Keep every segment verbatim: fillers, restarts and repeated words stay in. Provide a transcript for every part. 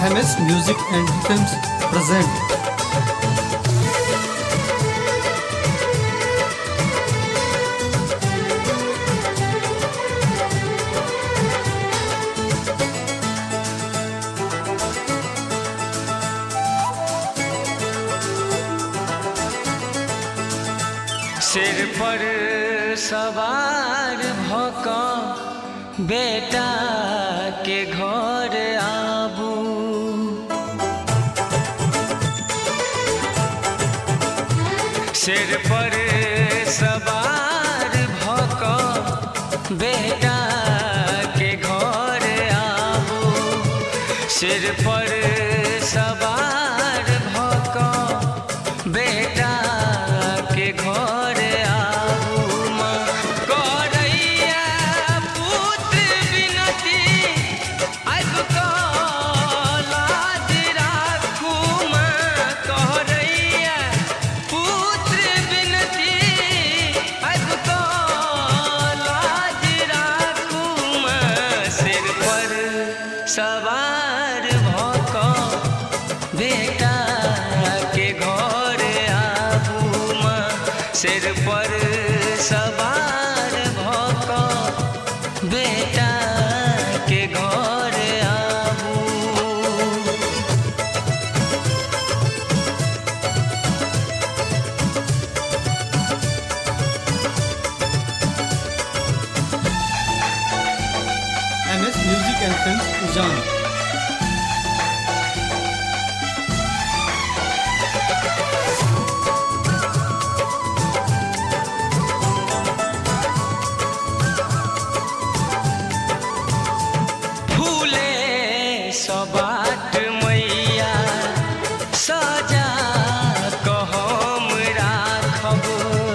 M S Music and Films present सिर पर सवार भका बेटा के घर आबू। सिर पर सवार भका बेटा के घर आबू। सिर पर सवार भका बेटा के घर सवार भका बेटा के घर आबू माँ। सिर पर सवार भका बेटा के घर आबू। M S Music and Films Ujan। फूले सबाट मैया सजा कहम राखब।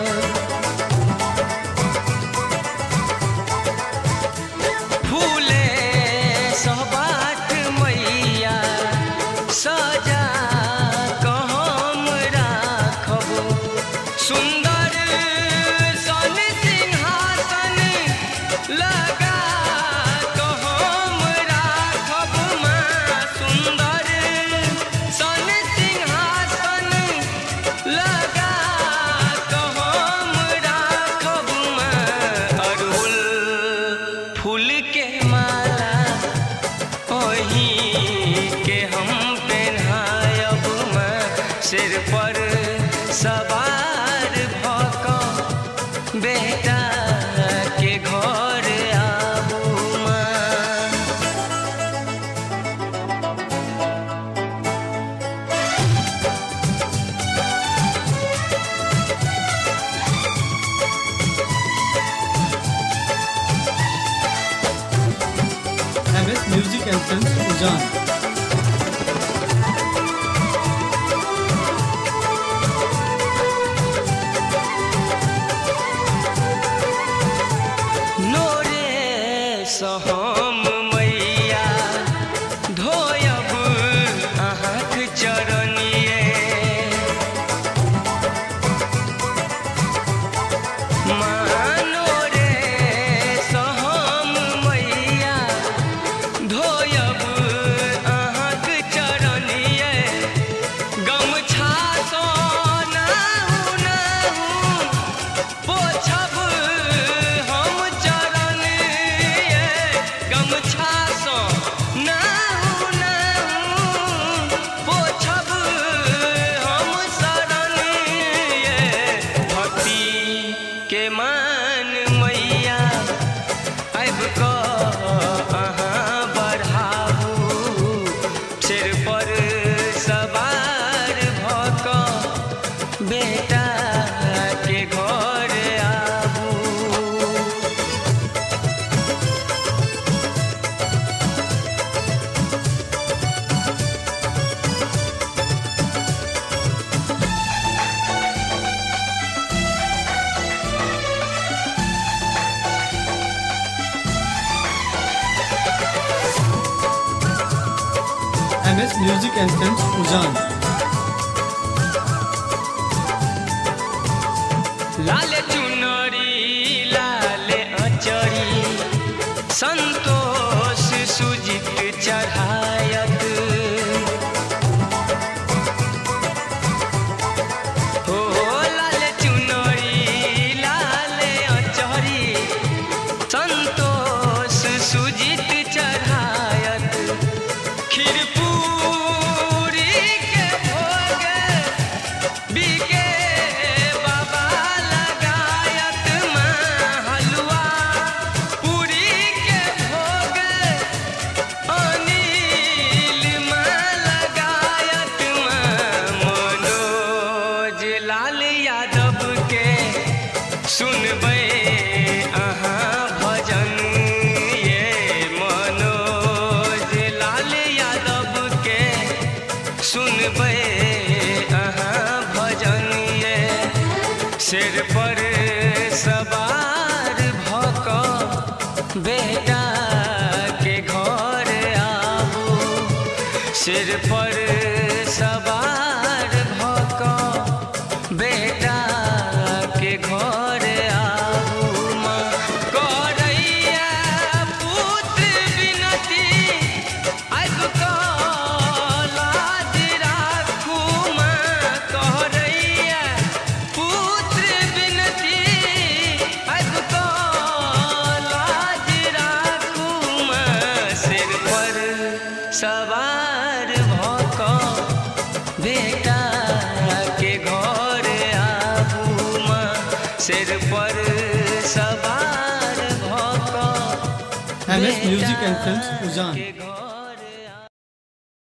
फूले सबाट मैया सजा कहम राखब। सुंदर सन सिंहासन लगा कहम राखब माँ। सुंदर सन सिंहासन लगा कहम राखब माँ। अड़हुल फूल के माला ओही के हम पहनायब माँ। सिर पर सवार भका बेटा के घर आबू माँ। M S Music and Films Ujan। नोरे सहम मैया धोयब अहाँक चरनिए। माँ नोरे सहम मैया धोयब अहाँक चरनिए। गमछा सँ नाहु नाहु पोछब हम चरण ये। गमछा सँ नाहु नाहु पोछब हम शरण ये। भक्ति के मान मैया आबि कऽ अहाँ बढ़ाबू। सिर पर सवार भका बेटा के घर आबू। M S Music and Films Ujan। लाल चुनरी लाल अचरी संतोष सुजित चढ़ायत। बेटा के घर आबू सिर पर सवार भक बेटा के घर आबू माँ करैया पुत्र बिनती अब लाज राखू माँ करैया पुत्र बिनती अब लाज राखू माँ सिर पर सवार भक बेटा के घर आबू माँ सिर पर सवार भक M S Music and Films, Ujjain. के घर